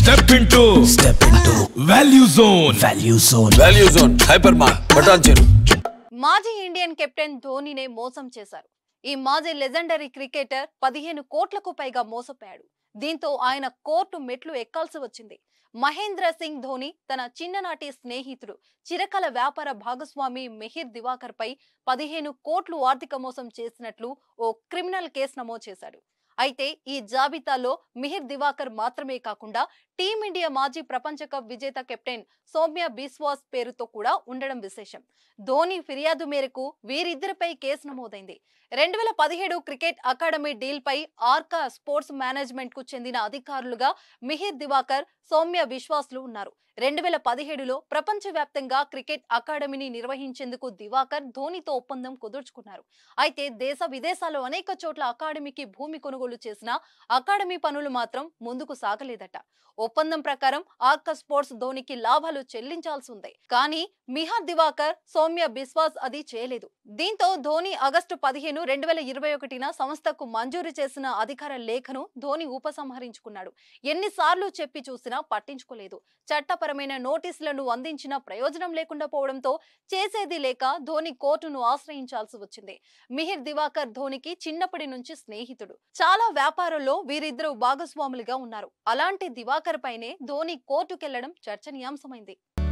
Step into Value Zone. Value Zone. Hypermart. Button cheru. మాజీ Indian captain ధోనీనే మోసం చేశారు. ఈ మాజీ లెజెండరీ క్రికెటర్ 15 కోట్లకు పైగా మోసపోయాడు. దీంతో ఆయన కోర్టు మెట్లు ఎక్కాల్సి వచ్చింది. మహేంద్ర సింగ్ ధోని తన చిన్ననాటి స్నేహితుడు చిరకాల వ్యాపార భాగస్వామి మిహిర్ దివాకర్ పై 15 కోట్లు ఆర్థిక మోసం చేసినట్లు ఓ క్రిమినల్ కేసు నమోదు చేశాడు. అయితే ఈ జాబితాలో మిహిర్ దివాకర్ మాత్రమే కాకుండా టీమిండియా మాజీ ప్రపంచ కప్ విజేత కెప్టెన్ సౌమ్య బిస్వాస్ పేరుతో కూడా ఉండడం విశేషం. ధోని ఫిర్యాదు మేరకు వీరిద్దరిపై కేసు నమోదైంది. 2017 క్రికెట్ అకాడమీ డీల్ పై ఆర్కా స్పోర్ట్స్ మేనేజ్మెంట్ కు చెందిన అధికారులుగా మిహిర్ దివాకర్, సౌమ్య బిశ్వాస్లు ఉన్నారు. 2017లో ప్రపంచవ్యాప్తంగా క్రికెట్ అకాడమీని నిర్వహించేందుకు దివాకర్ ధోనితో ఒప్పందం కుదుర్చుకున్నారు. అయితే దేశ విదేశాల్లో అనేక చోట్ల అకాడమీకి భూమి కొనుగోలు చేసిన అకాడమీ పనులు మాత్రం ముందుకు సాగలేదట. ఒప్పందం ప్రకారం ఆర్కా స్పోర్ట్స్ ధోనికి లాభాలు చెల్లించాల్సి ఉంది. కానీ మిహిర్ దివాకర్, సౌమ్య బిశ్వాస్ అది చేయలేదు. దీంతో ధోని ఆగస్టు 15, 2021న సంస్థకు మంజూరు చేసిన అధికార లేఖను ధోని ఉపసంహరించుకున్నాడు. ఎన్నిసార్లు చెప్పి చూసినా పట్టించుకోలేదు. చట్టపరమైన నోటీసులను అందించిన ప్రయోజనం లేకుండా పోవడంతో చేసేది లేక ధోని కోర్టును ఆశ్రయించాల్సి వచ్చింది. మిహిర్ దివాకర్ ధోనికి చిన్నప్పటి నుంచి స్నేహితుడు. చాలా వ్యాపారాల్లో వీరిద్దరూ భాగస్వాములుగా ఉన్నారు. అలాంటి దివాకర్ పైనే ధోని కోర్టుకెళ్లడం చర్చనీయాంశమైంది.